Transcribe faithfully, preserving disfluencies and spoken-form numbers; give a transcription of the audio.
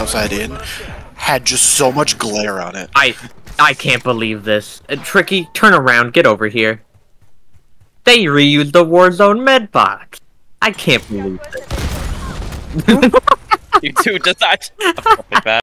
outside in had just so much glare on it. I I can't believe this. Uh, Tricky, turn around, get over here. They reused the Warzone medbox. I can't believe this. You two just that.